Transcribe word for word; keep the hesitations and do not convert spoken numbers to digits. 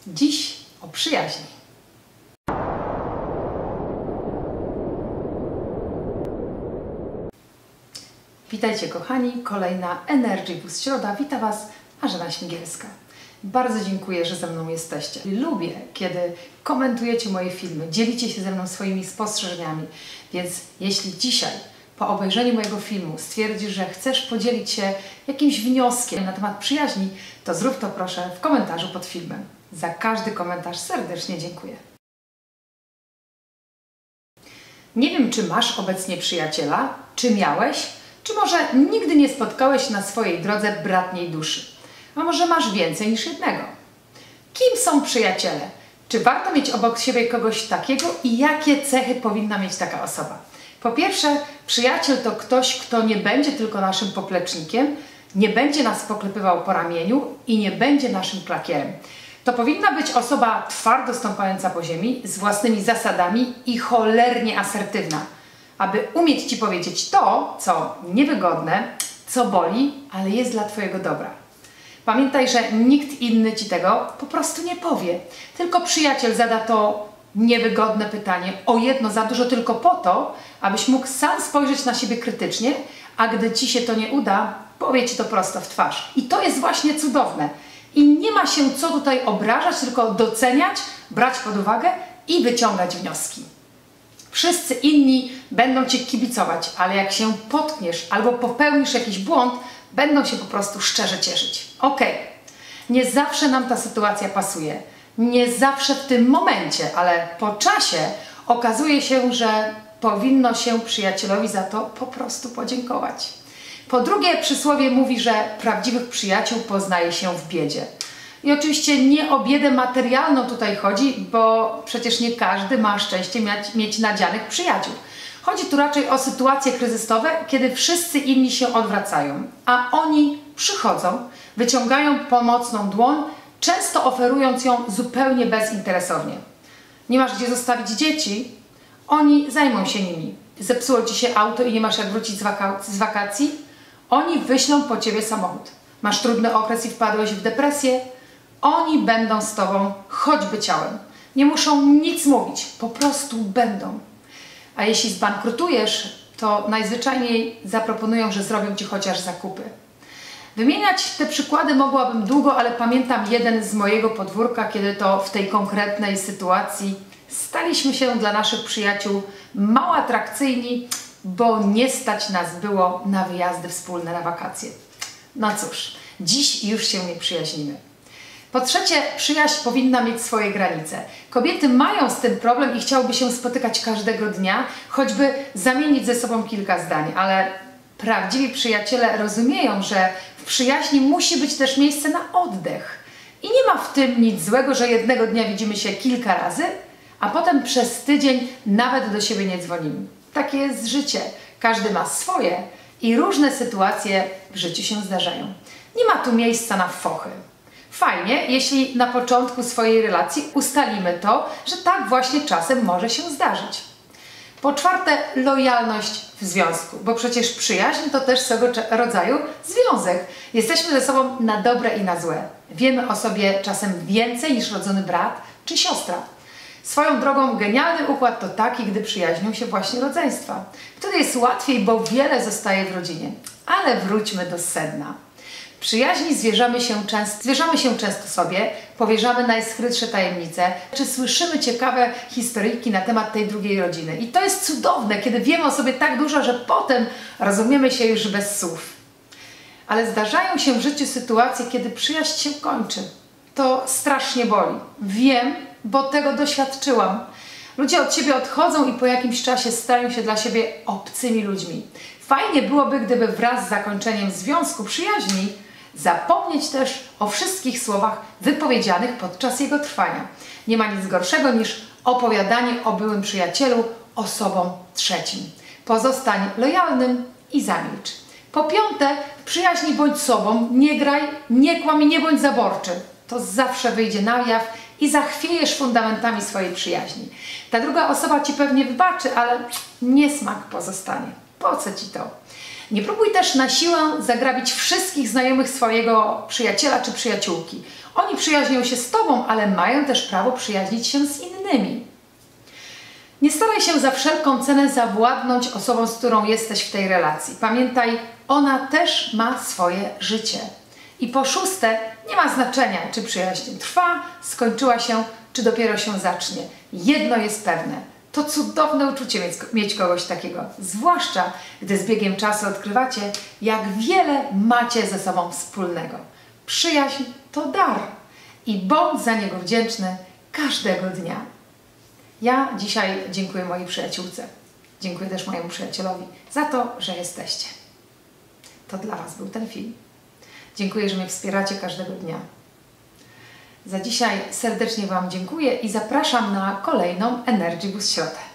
Dziś o przyjaźni. Witajcie kochani, kolejna Energy Boost Środa. Witam Was Marzena Śmigielska. Bardzo dziękuję, że ze mną jesteście. Lubię, kiedy komentujecie moje filmy, dzielicie się ze mną swoimi spostrzeżeniami, więc jeśli dzisiaj po obejrzeniu mojego filmu stwierdzisz, że chcesz podzielić się jakimś wnioskiem na temat przyjaźni, to zrób to proszę w komentarzu pod filmem. Za każdy komentarz serdecznie dziękuję. Nie wiem, czy masz obecnie przyjaciela, czy miałeś, czy może nigdy nie spotkałeś na swojej drodze bratniej duszy. A może masz więcej niż jednego? Kim są przyjaciele? Czy warto mieć obok siebie kogoś takiego i jakie cechy powinna mieć taka osoba? Po pierwsze, przyjaciel to ktoś, kto nie będzie tylko naszym poplecznikiem, nie będzie nas poklepywał po ramieniu i nie będzie naszym klakierem. To powinna być osoba twardo stąpająca po ziemi, z własnymi zasadami i cholernie asertywna, aby umieć Ci powiedzieć to, co niewygodne, co boli, ale jest dla Twojego dobra. Pamiętaj, że nikt inny Ci tego po prostu nie powie. Tylko przyjaciel zada to niewygodne pytanie o jedno za dużo tylko po to, abyś mógł sam spojrzeć na siebie krytycznie, a gdy Ci się to nie uda, powie Ci to prosto w twarz. I to jest właśnie cudowne. I nie ma się co tutaj obrażać, tylko doceniać, brać pod uwagę i wyciągać wnioski. Wszyscy inni będą Cię kibicować, ale jak się potkniesz albo popełnisz jakiś błąd, będą się po prostu szczerze cieszyć. Okej, nie zawsze nam ta sytuacja pasuje, nie zawsze w tym momencie, ale po czasie okazuje się, że powinno się przyjacielowi za to po prostu podziękować. Po drugie, przysłowie mówi, że prawdziwych przyjaciół poznaje się w biedzie. I oczywiście nie o biedę materialną tutaj chodzi, bo przecież nie każdy ma szczęście mieć, mieć nadzianych przyjaciół. Chodzi tu raczej o sytuacje kryzysowe, kiedy wszyscy inni się odwracają, a oni przychodzą, wyciągają pomocną dłoń, często oferując ją zupełnie bezinteresownie. Nie masz gdzie zostawić dzieci? Oni zajmą się nimi. Zepsuło Ci się auto i nie masz jak wrócić z, waka z wakacji? Oni wyślą po Ciebie samochód. Masz trudny okres i wpadłeś w depresję? Oni będą z Tobą, choćby ciałem. Nie muszą nic mówić, po prostu będą. A jeśli zbankrutujesz, to najzwyczajniej zaproponują, że zrobią Ci chociaż zakupy. Wymieniać te przykłady mogłabym długo, ale pamiętam jeden z mojego podwórka, kiedy to w tej konkretnej sytuacji staliśmy się dla naszych przyjaciół mało atrakcyjni, bo nie stać nas było na wyjazdy wspólne na wakacje. No cóż, dziś już się nie przyjaźnimy. Po trzecie, przyjaźń powinna mieć swoje granice. Kobiety mają z tym problem i chciałyby się spotykać każdego dnia, choćby zamienić ze sobą kilka zdań, ale prawdziwi przyjaciele rozumieją, że w przyjaźni musi być też miejsce na oddech. I nie ma w tym nic złego, że jednego dnia widzimy się kilka razy, a potem przez tydzień nawet do siebie nie dzwonimy. Takie jest życie. Każdy ma swoje i różne sytuacje w życiu się zdarzają. Nie ma tu miejsca na fochy. Fajnie, jeśli na początku swojej relacji ustalimy to, że tak właśnie czasem może się zdarzyć. Po czwarte, lojalność w związku, bo przecież przyjaźń to też swego rodzaju związek. Jesteśmy ze sobą na dobre i na złe. Wiemy o sobie czasem więcej niż rodzony brat czy siostra. Swoją drogą genialny układ to taki, gdy przyjaźnią się właśnie rodzeństwa. Wtedy jest łatwiej, bo wiele zostaje w rodzinie. Ale wróćmy do sedna. W przyjaźni zwierzamy się często, zwierzamy się często sobie, powierzamy najskrytsze tajemnice, czy słyszymy ciekawe historyjki na temat tej drugiej rodziny. I to jest cudowne, kiedy wiemy o sobie tak dużo, że potem rozumiemy się już bez słów. Ale zdarzają się w życiu sytuacje, kiedy przyjaźń się kończy. To strasznie boli. Wiem, bo tego doświadczyłam. Ludzie od siebie odchodzą i po jakimś czasie stają się dla siebie obcymi ludźmi. Fajnie byłoby, gdyby wraz z zakończeniem związku przyjaźni zapomnieć też o wszystkich słowach wypowiedzianych podczas jego trwania. Nie ma nic gorszego niż opowiadanie o byłym przyjacielu osobom trzecim. Pozostań lojalnym i zamilcz. Po piąte, w przyjaźni bądź sobą, nie graj, nie kłam i nie bądź zaborczy. To zawsze wyjdzie na jaw i zachwiejesz fundamentami swojej przyjaźni. Ta druga osoba Ci pewnie wybaczy, ale niesmak pozostanie. Po co Ci to? Nie próbuj też na siłę zagrabić wszystkich znajomych swojego przyjaciela czy przyjaciółki. Oni przyjaźnią się z Tobą, ale mają też prawo przyjaźnić się z innymi. Nie staraj się za wszelką cenę zawładnąć osobą, z którą jesteś w tej relacji. Pamiętaj, ona też ma swoje życie. I po szóste, nie ma znaczenia, czy przyjaźń trwa, skończyła się, czy dopiero się zacznie. Jedno jest pewne. To cudowne uczucie mieć, mieć kogoś takiego. Zwłaszcza, gdy z biegiem czasu odkrywacie, jak wiele macie ze sobą wspólnego. Przyjaźń to dar i bądź za niego wdzięczny każdego dnia. Ja dzisiaj dziękuję mojej przyjaciółce. Dziękuję też mojemu przyjacielowi za to, że jesteście. To dla Was był ten film. Dziękuję, że mnie wspieracie każdego dnia. Za dzisiaj serdecznie Wam dziękuję i zapraszam na kolejną Energy Boost Środę.